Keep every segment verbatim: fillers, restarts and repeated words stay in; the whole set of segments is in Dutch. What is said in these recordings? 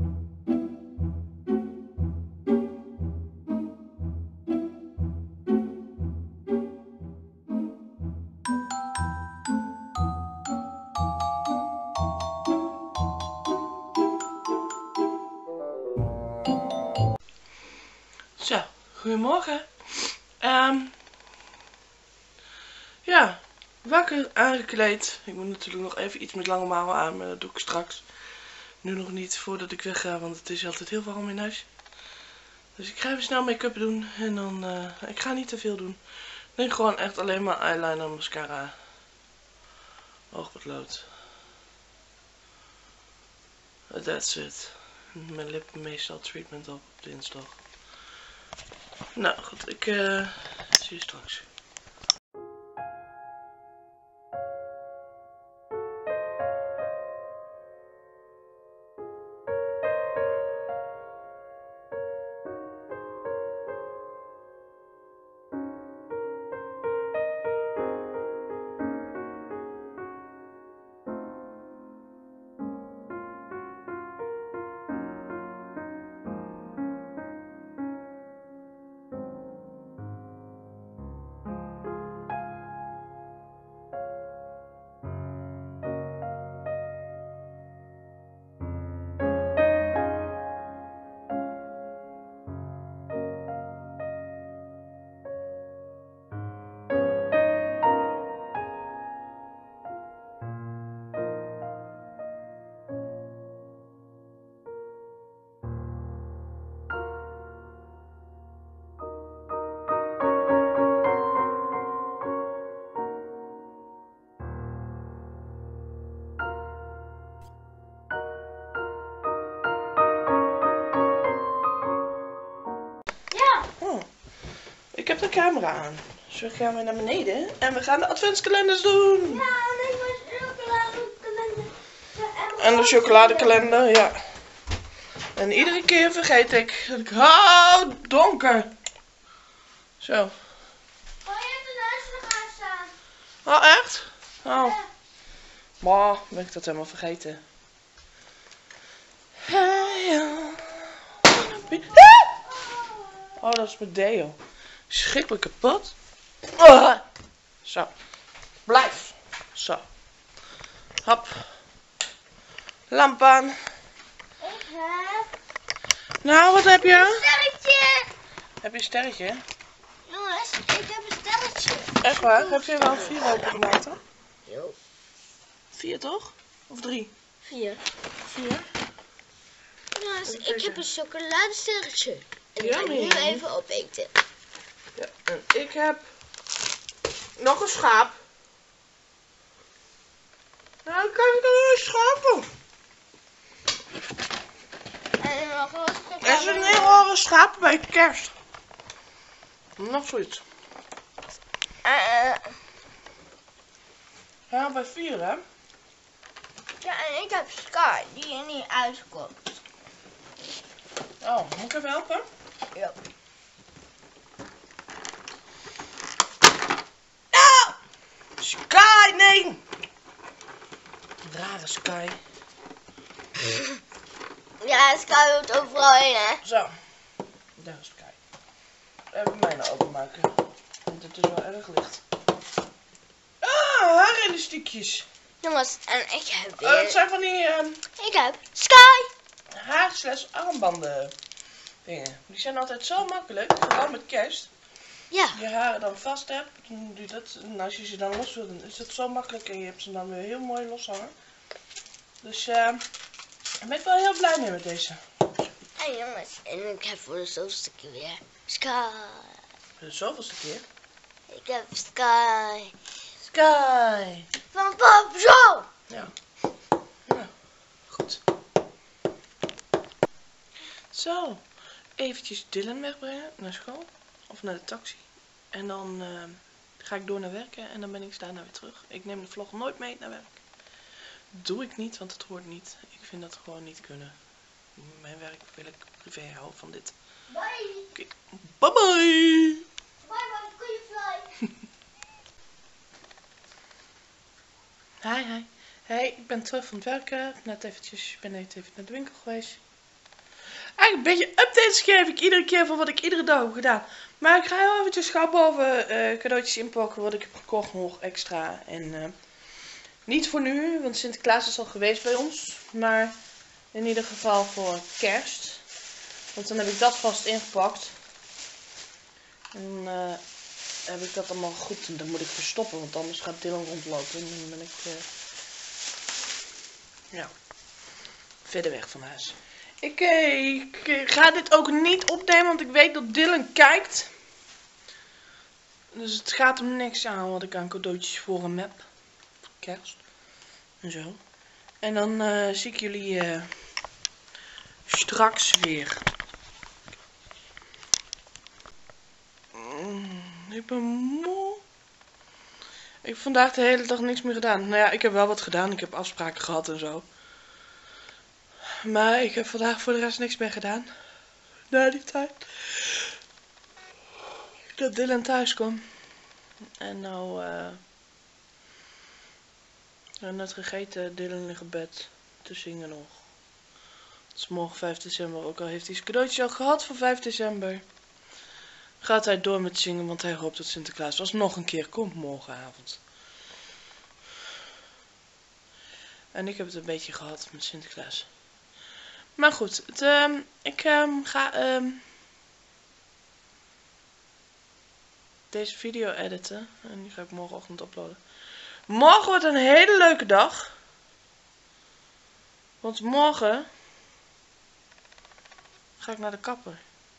Zo, goedemorgen. Um, ja, wakker, aangekleed. Ik moet natuurlijk nog even iets met lange mouwen aan, maar dat doe ik straks. Nu nog niet, voordat ik wegga, want het is altijd heel warm in huis. Dus ik ga even snel make-up doen en dan, uh, ik ga niet te veel doen. Ik denk gewoon echt alleen maar eyeliner, mascara, oogpotlood. That's it. Mijn lippen meestal treatment op dinsdag. Nou goed, ik uh, zie je straks. Ik heb de camera aan. Dus we gaan weer naar beneden en we gaan de adventskalenders doen. Ja, nee, maar de chocoladekalender. En de chocoladekalender, ja. En iedere keer vergeet ik dat ik... Oh, donker. Zo. Oh, je hebt een huis nog aanstaan. Oh, echt? Oh. Ja. Maar, ben ik dat helemaal vergeten. Oh, dat is mijn deo. Schrikkelijk kapot. Oh. Zo. Blijf. Zo. Hop. Lamp aan. Ik heb Nou, wat heb je? een sterretje. Heb je een sterretje? Jongens, ik heb een sterretje. Echt waar? Heb je wel vier open gemaakt dan? Jo. Vier toch? Of drie? Vier. Vier? Jongens, ik heb een chocoladesterretje. En die ga ik Yummy. nu even opeten. Ja, en ik heb nog een schaap. Nou, kijk ik er een schaap op. En nog een stukje. Er is een heel schaap bij kerst. Nog zoiets. Uh, Ja, bij vier hè? ja, en ik heb Sky, die er niet uitkomt. Oh, moet ik even helpen? Ja. Nou! Sky, nee! Rare Sky. Ja, Sky loopt overal heen, hè? Zo. Daar is Sky. Even mij nou openmaken. Want het is wel erg licht. Ah, haarelastiekjes. Jongens, en ik heb Uh, weer... het zijn van die uh, Ik heb Sky! haar slash armbanden dingen. Die zijn altijd zo makkelijk. Vooral met kerst. Ja. Je haren dan vast hebt. Dan doe je dat. En als je ze dan los wil, dan is het zo makkelijk. En je hebt ze dan weer heel mooi loshangen. Dus uh, daar ben ik wel heel blij mee met deze. En jongens, en ik heb voor de zoveelste keer weer Sky. Voor de zoveelste keer. Ik heb Sky. Sky. Van Pop Zo! Ja. Nou, goed. Zo. Eventjes Dylan wegbrengen naar school. Of naar de taxi. En dan uh, ga ik door naar werken. En dan ben ik daarna weer terug. Ik neem de vlog nooit mee naar werk. Doe ik niet, want het hoort niet. Ik vind dat gewoon niet kunnen. Mijn werk wil ik privé houden van dit. Bye! Oké. Bye bye! Bye bye, koeienfly! Hi, hi. Hey, ik ben terug van het werken. Net eventjes, ik ben net even naar de winkel geweest. eigenlijk een beetje updates geef ik iedere keer van wat ik iedere dag heb gedaan. Maar ik ga heel eventjes gauw boven uh, cadeautjes inpakken wat ik heb gekocht nog extra. En uh, niet voor nu, want Sinterklaas is al geweest bij ons. Maar in ieder geval voor kerst. Want dan heb ik dat vast ingepakt. En dan uh, heb ik dat allemaal goed. En dan moet ik verstoppen, want anders gaat Dylan rondlopen. En dan ben ik uh, ja, verder weg van huis. Ik, uh, ik ga dit ook niet opnemen, want ik weet dat Dylan kijkt. Dus het gaat hem niks aan wat ik aan cadeautjes voor hem heb. Voor kerst. En zo. En dan uh, zie ik jullie uh, straks weer. Mm, ik ben moe. Ik heb vandaag de hele dag niks meer gedaan. Nou ja, ik heb wel wat gedaan. Ik heb afspraken gehad en zo. Maar ik heb vandaag voor de rest niks meer gedaan. Na die tijd. Dat Dylan thuis kwam. En nou... Uh, net gegeten. Dylan ligt op bed. Te zingen nog. Het is morgen vijf december. Ook al heeft hij zijn cadeautje al gehad voor vijf december. Gaat hij door met zingen. Want hij hoopt dat Sinterklaas was nog een keer komt morgenavond. En ik heb het een beetje gehad met Sinterklaas. Maar goed. Het, um, ik um, ga... Um, deze video editen. En die ga ik morgenochtend uploaden. Morgen wordt een hele leuke dag. Want morgen ga ik naar de kapper.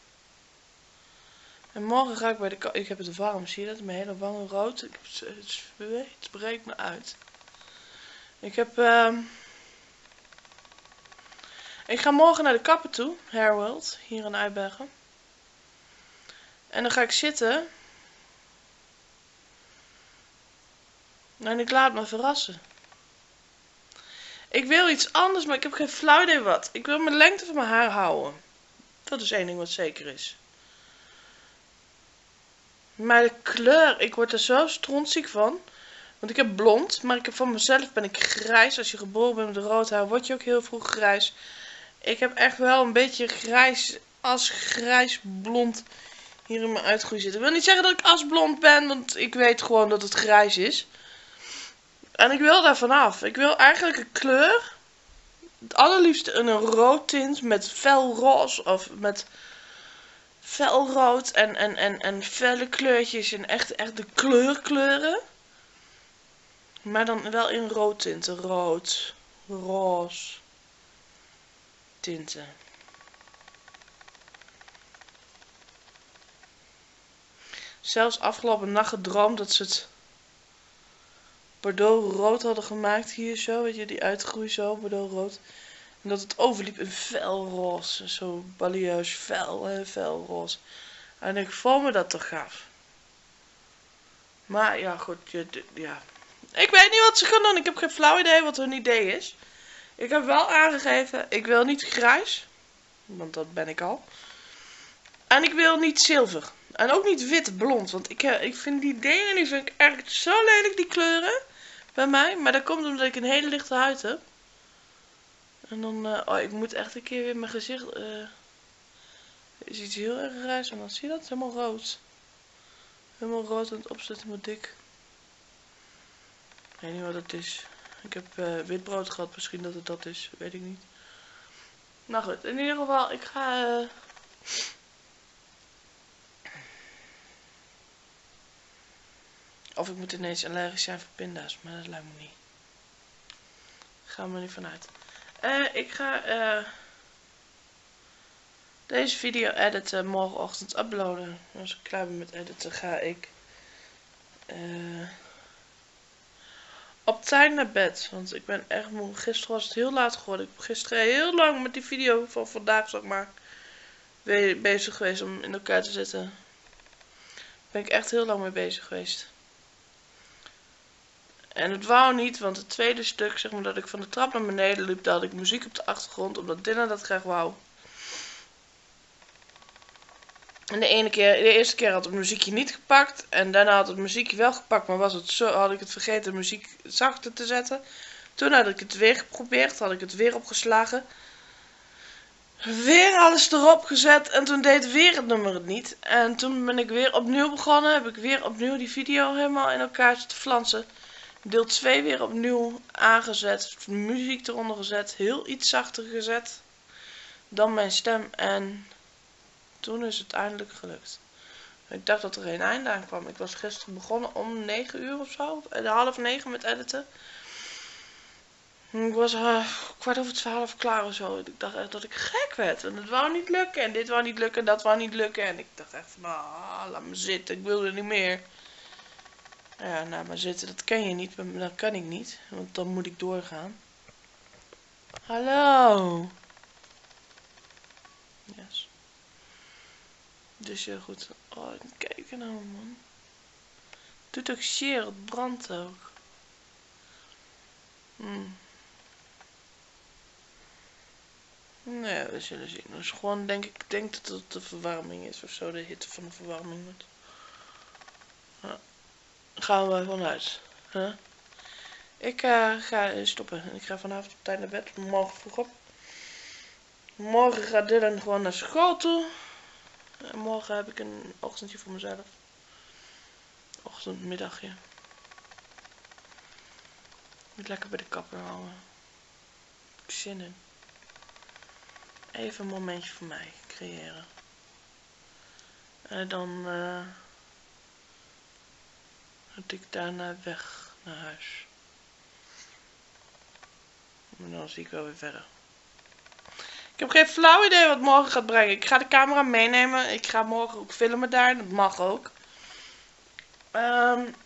En morgen ga ik bij de kapper. Ik heb het warm, zie je dat? Mijn hele wangen rood. Ik heb het, het zweet breekt me uit. Ik heb... Uh, ik ga morgen naar de kapper toe. Hairworld. Hier in Eibergen. En dan ga ik zitten. En ik laat me verrassen. Ik wil iets anders, maar ik heb geen flauw idee wat. Ik wil mijn lengte van mijn haar houden. Dat is één ding wat zeker is. Maar de kleur, ik word er zo strontziek van. Want ik heb blond, maar ik heb van mezelf ben ik grijs. Als je geboren bent met rood haar, word je ook heel vroeg grijs. Ik heb echt wel een beetje grijs, asgrijs blond hier in mijn uitgroei zitten. Ik wil niet zeggen dat ik asblond ben, want ik weet gewoon dat het grijs is. En ik wil daar vanaf. Ik wil eigenlijk een kleur. Het allerliefste in een rood tint met fel roze of met felrood en, en, en, en felle kleurtjes en echt, echt de kleurkleuren. Maar dan wel in rood tinten. Rood, roze tinten. Zelfs afgelopen nacht gedroomd dat ze het bordeaux rood hadden gemaakt hier zo, weet je, die uitgroei zo, bordeaux rood. En dat het overliep in fel roze, zo balieus, fel, hè, fel roze. En ik vond me dat toch gaaf. Maar ja, goed, ja. Ik weet niet wat ze gaan doen, ik heb geen flauw idee wat hun idee is. Ik heb wel aangegeven, ik wil niet grijs, want dat ben ik al. En ik wil niet zilver. En ook niet wit blond, want ik, ik vind die dingen, die vind ik echt zo lelijk, die kleuren. Bij mij, maar dat komt omdat ik een hele lichte huid heb. En dan, uh, oh, ik moet echt een keer weer mijn gezicht, uh, is iets heel erg grijs, en dan zie je dat, helemaal rood. Helemaal rood aan het opzetten, maar dik. Ik weet niet wat het is. Ik heb uh, witbrood gehad, misschien dat het dat is, weet ik niet. Nou goed, in ieder geval, ik ga... Uh, Of ik moet ineens allergisch zijn voor pinda's, maar dat lijkt me niet. Daar gaan we er niet vanuit. Uh, ik ga uh, deze video editen, morgenochtend uploaden. Als ik klaar ben met editen, ga ik uh, op tijd naar bed. Want ik ben echt moe. Gisteren was het heel laat geworden. Ik heb gisteren heel lang met die video van vandaag, zeg maar, bezig geweest om in elkaar te zetten. Daar ben ik echt heel lang mee bezig geweest. En het wou niet, want het tweede stuk, zeg maar, dat ik van de trap naar beneden liep, daar had ik muziek op de achtergrond, omdat Dylan dat graag wou. En de ene keer, de eerste keer had het muziekje niet gepakt, en daarna had het muziekje wel gepakt, maar was het zo, had ik het vergeten de muziek zachter te zetten. Toen had ik het weer geprobeerd, had ik het weer opgeslagen. Weer alles erop gezet en toen deed weer het nummer het niet. En toen ben ik weer opnieuw begonnen. Heb ik weer opnieuw die video helemaal in elkaar zitten flansen. Deel twee weer opnieuw aangezet. Muziek eronder gezet. Heel iets zachter gezet dan mijn stem. En toen is het eindelijk gelukt. Ik dacht dat er geen einde aan kwam. Ik was gisteren begonnen om negen uur of zo. Half negen met editen. Ik was uh, kwart over twaalf klaar of zo. Ik dacht echt dat ik gek werd. En het wou niet lukken. En dit wou niet lukken. En dat wou niet lukken. En ik dacht echt van, ah, laat me zitten. Ik wilde niet meer. Ja, nou maar zitten. Dat ken je niet. Maar dat kan ik niet. Want dan moet ik doorgaan. Hallo. Yes. Dus ja, goed. Oh, kijk nou, man. Doet ook zeer. Het brandt ook. Hmm. Nee, we zullen zien. Dus gewoon denk ik denk dat het de verwarming is of zo, de hitte van de verwarming. Ja. Gaan we vanuit. Huh? Ik uh, ga stoppen. Ik ga vanavond op tijd naar bed. Morgen vroeg op. Morgen gaat Dylan gewoon naar school toe. En morgen heb ik een ochtendje voor mezelf. Ochtend, middagje. Ik moet lekker bij de kapper houden. Ik heb zin in. Even een momentje voor mij creëren. En dan uh, moet ik daarna weg naar huis. En dan zie ik wel weer verder. Ik heb geen flauw idee wat morgen gaat brengen. Ik ga de camera meenemen. Ik ga morgen ook filmen daar. Dat mag ook. Um,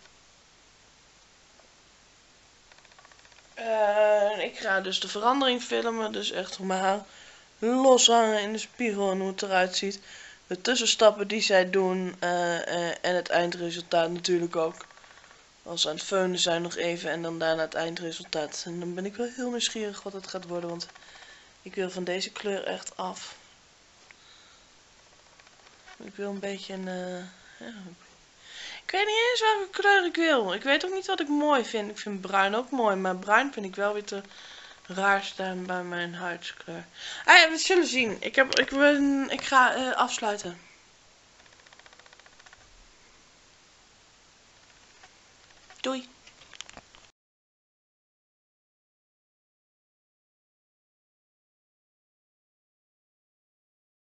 uh, ik ga dus de verandering filmen. Dus echt mijn haar loshangen in de spiegel en hoe het eruit ziet. De tussenstappen die zij doen uh, uh, en het eindresultaat natuurlijk ook. Als ze aan het feunen zijn nog even en dan daarna het eindresultaat. En dan ben ik wel heel nieuwsgierig wat het gaat worden, want ik wil van deze kleur echt af. Ik wil een beetje een... Uh, ja. Ik weet niet eens welke kleur ik wil. Ik weet ook niet wat ik mooi vind. Ik vind bruin ook mooi, maar bruin vind ik wel weer te raar staan bij mijn huidskleur. Ah ja, we zullen zien. Ik, heb, ik, ben, ik ga uh, afsluiten. Doei.